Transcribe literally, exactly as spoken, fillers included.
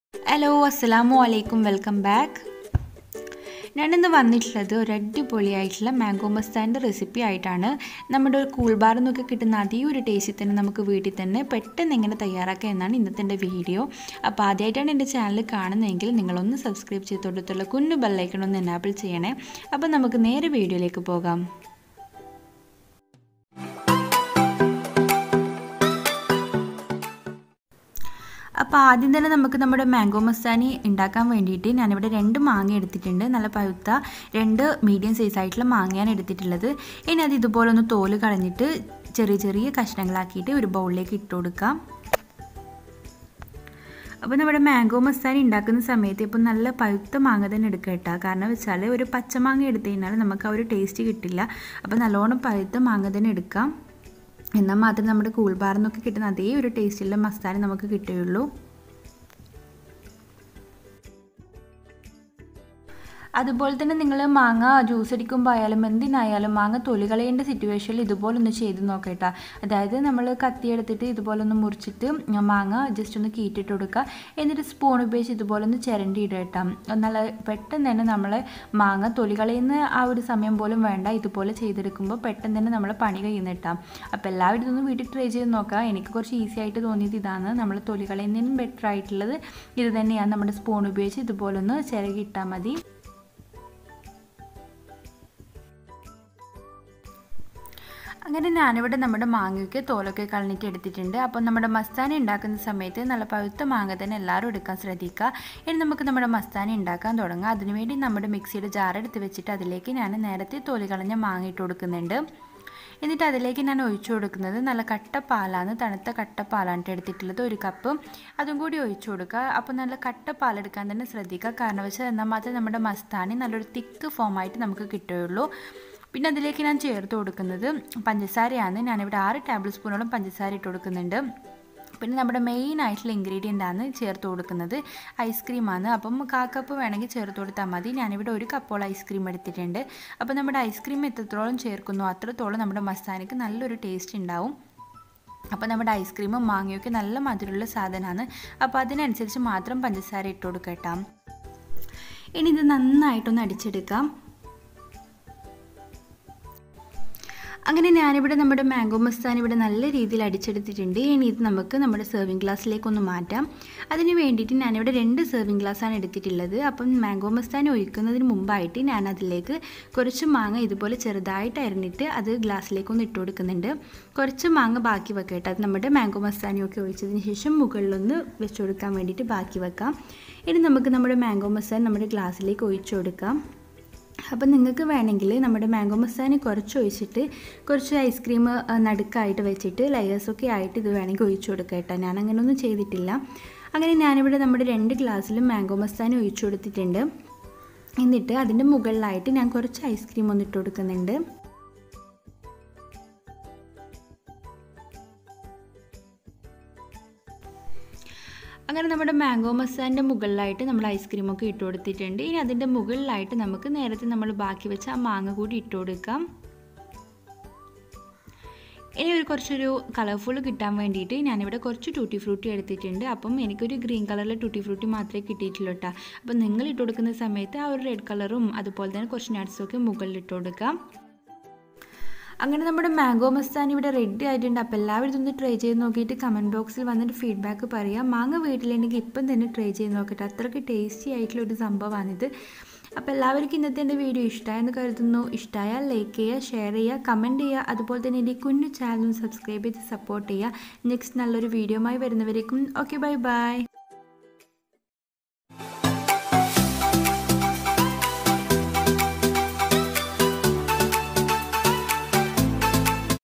Hello, Assalamu alaikum, welcome back. ഞാനിന്ന് വന്നിട്ടുള്ളത് ഒരു അടിപൊളിയായിട്ടുള്ള മാംഗോ മസ്താനിൻ്റെ റെസിപ്പി ആയിട്ടാണ്. നമ്മുടെ ഒരു കൂൾ ബാറിൽ നിന്നൊക്കെ കിട്ടുന്ന അതേ ഒരു ടേസ്റ്റിൽ തന്നെ നമുക്ക് വീട്ടിൽ തന്നെ പെട്ടെന്ന് എങ്ങനെ തയ്യാറാക്കുക എന്നാണ് ഇന്നത്തെ എൻ്റെ വീഡിയോ. അപ്പോൾ ആദ്യമായിട്ടാണ് എൻ്റെ ചാനൽ കാണുന്നതെങ്കിൽ നിങ്ങളൊന്ന് സബ്സ്ക്രൈബ് ചെയ്ത് തൊട്ടുള്ള കുഞ്ഞു ബെല്ലൈക്കൺ ഒന്ന് എനാബിൾ ചെയ്യണേ. അപ്പോൾ നമുക്ക് നേരെ വീഡിയോയിലേക്ക് പോകാം. അപ്പോൾ ആദ്യം തന്നെ നമുക്ക് നമ്മുടെ മാംഗോ മസ്താനി ഉണ്ടാക്കാൻ വേണ്ടിയിട്ട് ഞാനിവിടെ രണ്ട് മാങ്ങ എടുത്തിട്ടുണ്ട്. നല്ല പഴുത്ത രണ്ട് മീഡിയം സൈസ് ആയിട്ടുള്ള മാങ്ങയാണ് എടുത്തിട്ടുള്ളത്. ഇനി അത് ഇതുപോലെ ഒന്ന് തോല് കളഞ്ഞിട്ട് ചെറിയ ചെറിയ കഷ്ണങ്ങളാക്കിയിട്ട് ഒരു ബൗളിലേക്ക് ഇട്ട് കൊടുക്കാം. അപ്പോൾ നമ്മുടെ മാംഗോ മസ്താനി ഉണ്ടാക്കുന്ന സമയത്ത് ഇപ്പോൾ നല്ല പഴുത്ത മാങ്ങ തന്നെ എടുക്കുക കേട്ടോ. കാരണം വെച്ചാൽ ഒരു പച്ചമാങ്ങ എടുത്തു കഴിഞ്ഞാൽ നമുക്ക് ആ ഒരു ടേസ്റ്റ് കിട്ടില്ല. അപ്പോൾ നല്ലോണം പഴുത്ത മാങ്ങ തന്നെ എടുക്കാം. എന്നാൽ മാത്രമേ നമ്മുടെ കൂൾ ബാറിൽ നിന്നൊക്കെ കിട്ടുന്ന അതേ ഒരു ടേസ്റ്റുള്ള മസ്താനി നമുക്ക് കിട്ടുകയുള്ളൂ. അതുപോലെ തന്നെ നിങ്ങൾ മാങ്ങ ജ്യൂസ് അടിക്കുമ്പോൾ ആയാലും എന്തിനായാലും മാങ്ങ തൊലി കളയേണ്ട സിറ്റുവേഷനിൽ ഇതുപോലൊന്ന് ചെയ്ത് നോക്കേട്ടാ. അതായത് നമ്മൾ കത്തിയെടുത്തിട്ട് ഇതുപോലൊന്ന് മുറിച്ചിട്ട് മാങ്ങ ജസ്റ്റ് ഒന്ന് കീറ്റിട്ട് കൊടുക്കുക. എന്നിട്ട് സ്പൂൺ ഉപയോഗിച്ച് ഇതുപോലെ ഒന്ന് ചിരണ്ടി ഇടട്ടാ. നല്ല പെട്ടെന്ന് തന്നെ നമ്മൾ മാങ്ങ തൊലി കളയുന്ന ആ ഒരു സമയം പോലും വേണ്ട. ഇതുപോലെ ചെയ്തെടുക്കുമ്പോൾ പെട്ടെന്ന് തന്നെ നമ്മൾ പണി കഴിയുന്നിട്ടാം. അപ്പോൾ എല്ലാവരും ഇതൊന്ന് വീട്ടിൽ ട്രൈ ചെയ്ത് നോക്കുക. എനിക്ക് കുറച്ച് ഈസി ആയിട്ട് തോന്നിയത് ഇതാണ്. നമ്മൾ തൊലി കളയുന്നതിനും ബെറ്റർ ആയിട്ടുള്ളത് ഇത് തന്നെയാണ്. നമ്മുടെ സ്പൂൺ ഉപയോഗിച്ച് ഇതുപോലൊന്ന് ചിരകി ഇട്ടാൽ മതി. അങ്ങനെ ഞാനിവിടെ നമ്മുടെ മാങ്ങയ്ക്ക് തോലൊക്കെ കളഞ്ഞിട്ട് എടുത്തിട്ടുണ്ട്. അപ്പോൾ നമ്മുടെ മസ്താനി ഉണ്ടാക്കുന്ന സമയത്ത് നല്ല പഴുത്ത മാങ്ങ തന്നെ എല്ലാവരും എടുക്കാൻ ശ്രദ്ധിക്കുക. ഇനി നമുക്ക് നമ്മുടെ മസ്താനി ഉണ്ടാക്കാൻ തുടങ്ങാം. അതിനുവേണ്ടി നമ്മുടെ മിക്സിയുടെ ജാർ എടുത്ത് വെച്ചിട്ട് അതിലേക്ക് ഞാൻ നേരത്തെ തോല് കളഞ്ഞ മാങ്ങ ഇട്ട് കൊടുക്കുന്നുണ്ട്. എന്നിട്ട് അതിലേക്ക് ഞാൻ ഒഴിച്ചു കൊടുക്കുന്നത് നല്ല കട്ടപ്പാലാണ്, തണുത്ത കട്ടപ്പാലാണ് എടുത്തിട്ടുള്ളത്. ഒരു കപ്പ് അതും കൂടി ഒഴിച്ചു കൊടുക്കുക. അപ്പോൾ നല്ല കട്ടപ്പാലെടുക്കാൻ തന്നെ ശ്രദ്ധിക്കുക. കാരണം വെച്ചാൽ എന്നാൽ മാത്രമേ നമ്മുടെ മസ്താനി നല്ലൊരു തിക്ക് ഫോമായിട്ട് നമുക്ക് കിട്ടുകയുള്ളൂ. പിന്നെ അതിലേക്ക് ഞാൻ ചേർത്ത് കൊടുക്കുന്നത് പഞ്ചസാരയാണ്. ഞാനിവിടെ ആറ് ടേബിൾ സ്പൂണോളം പഞ്ചസാര ഇട്ട് കൊടുക്കുന്നുണ്ട്. പിന്നെ നമ്മുടെ മെയിൻ ആയിട്ടുള്ള ഇൻഗ്രീഡിയൻ്റ് ആണ് ചേർത്ത് കൊടുക്കുന്നത് ഐസ്ക്രീമാണ്. അപ്പം കാ കപ്പ് വേണമെങ്കിൽ ചേർത്ത് കൊടുത്താൽ മതി. ഞാനിവിടെ ഒരു കപ്പോളം ഐസ്ക്രീം എടുത്തിട്ടുണ്ട്. അപ്പോൾ നമ്മുടെ ഐസ്ക്രീം എത്രത്തോളം ചേർക്കുന്നു അത്രത്തോളം നമ്മുടെ മസ്താനിക്ക് നല്ലൊരു ടേസ്റ്റ് ഉണ്ടാവും. അപ്പോൾ നമ്മുടെ ഐസ്ക്രീമും മാങ്ങയൊക്കെ നല്ല മധുരമുള്ള സാധനമാണ്. അപ്പോൾ അതിനനുസരിച്ച് മാത്രം പഞ്ചസാര ഇട്ട് കൊടുക്കട്ടോ. ഇനി ഇത് നന്നായിട്ടൊന്ന് അടിച്ചെടുക്കാം. അങ്ങനെ ഞാനിവിടെ നമ്മുടെ മാംഗോ മസ്താനി ഇവിടെ നല്ല രീതിയിൽ അടിച്ചെടുത്തിട്ടുണ്ട്. ഇനി ഇത് നമുക്ക് നമ്മുടെ സെർവിങ് ഗ്ലാസ്സിലേക്കൊന്ന് മാറ്റാം. അതിന് വേണ്ടിയിട്ട് ഞാനിവിടെ രണ്ട് സെർവിങ് ഗ്ലാസ്സാണ് എടുത്തിട്ടുള്ളത്. അപ്പം മാംഗോ മസ്താനി ഒഴിക്കുന്നതിന് മുമ്പായിട്ട് ഞാൻ അതിലേക്ക് കുറച്ച് മാങ്ങ ഇതുപോലെ ചെറുതായിട്ട് അരിഞ്ഞിട്ട് അത് ഗ്ലാസ്സിലേക്കൊന്ന് ഇട്ട് കൊടുക്കുന്നുണ്ട്. കുറച്ച് മാങ്ങ ബാക്കി വെക്കട്ടെ. അത് നമ്മുടെ മാംഗോ മസ്താനിയൊക്കെ ഒഴിച്ചതിന് ശേഷം മുകളിലൊന്ന് വെച്ച് കൊടുക്കാൻ വേണ്ടിയിട്ട് ബാക്കി വെക്കാം. ഇനി നമുക്ക് നമ്മുടെ മാംഗോ മസ്താനി നമ്മുടെ ഗ്ലാസ്സിലേക്ക് ഒഴിച്ചു കൊടുക്കാം. അപ്പം നിങ്ങൾക്ക് വേണമെങ്കിൽ നമ്മുടെ മാംഗോ മസ്താനി കുറച്ച് ഒഴിച്ചിട്ട് കുറച്ച് ഐസ്ക്രീം നടുക്കായിട്ട് വെച്ചിട്ട് ലെയേഴ്സൊക്കെ ആയിട്ട് ഇത് വേണമെങ്കിൽ ഒഴിച്ചു കൊടുക്കുക കേട്ടോ. ഞാൻ അങ്ങനെയൊന്നും ചെയ്തിട്ടില്ല. അങ്ങനെ ഞാനിവിടെ നമ്മുടെ രണ്ട് ഗ്ലാസ്സിലും മാംഗോ മസ്താനി ഒഴിച്ചു കൊടുത്തിട്ടുണ്ട്. എന്നിട്ട് അതിൻ്റെ മുകളിലായിട്ട് ഞാൻ കുറച്ച് ഐസ്ക്രീം ഒന്ന് ഇട്ട് കൊടുക്കുന്നുണ്ട്. അങ്ങനെ നമ്മുടെ മാംഗോ മസ്താനിൻ്റെ മുകളിലായിട്ട് നമ്മൾ ഐസ്ക്രീമൊക്കെ ഇട്ട് കൊടുത്തിട്ടുണ്ട്. ഇനി അതിൻ്റെ മുകളിലായിട്ട് നമുക്ക് നേരത്തെ നമ്മൾ ബാക്കി വെച്ച ആ മാങ്ങ കൂടി ഇട്ട് കൊടുക്കാം. ഇനി ഒരു കുറച്ചൊരു കളർഫുൾ കിട്ടാൻ വേണ്ടിയിട്ട് ഞാനിവിടെ കുറച്ച് ടൂട്ടി ഫ്രൂട്ടി എടുത്തിട്ടുണ്ട്. അപ്പം എനിക്കൊരു ഗ്രീൻ കളറിലെ ടൂട്ടി ഫ്രൂട്ടി മാത്രമേ കിട്ടിയിട്ടുള്ളൂ കേട്ടോ. അപ്പം നിങ്ങൾ ഇട്ട് കൊടുക്കുന്ന സമയത്ത് ആ ഒരു റെഡ് കളറും അതുപോലെ തന്നെ കുറച്ച് നട്ട്സൊക്കെ മുകളിൽ ഇട്ട് കൊടുക്കാം. അങ്ങനെ നമ്മുടെ മാംഗോ മസ്താനി ഇവിടെ റെഡി ആയിട്ടുണ്ട്. അപ്പോൾ എല്ലാവരും ഇതൊന്ന് ട്രൈ ചെയ്ത് നോക്കിയിട്ട് കമൻറ്റ് ബോക്സിൽ വന്നിട്ട് ഫീഡ്ബാക്ക് പറയാം. മാങ്ങ വീട്ടിലുണ്ടെങ്കിൽ ഇപ്പം തന്നെ ട്രൈ ചെയ്ത് നോക്കട്ടെ. അത്രയ്ക്ക് ടേസ്റ്റി ആയിട്ടുള്ള ഒരു സംഭവമാണിത്. അപ്പോൾ എല്ലാവർക്കും ഇന്നത്തെ എൻ്റെ വീഡിയോ ഇഷ്ടമായെന്ന് കരുതുന്നു. ഇഷ്ടമായാൽ ലൈക്ക് ചെയ്യുക, ഷെയർ ചെയ്യുക, കമൻറ്റ് ചെയ്യുക. അതുപോലെ തന്നെ എൻ്റെ കുഞ്ഞു ചാനലും സബ്സ്ക്രൈബ് ചെയ്ത് സപ്പോർട്ട് ചെയ്യുക. നെക്സ്റ്റ് നല്ലൊരു വീഡിയോയുമായി വരുന്നവരേക്കും ഓക്കെ ബൈ ബൈ.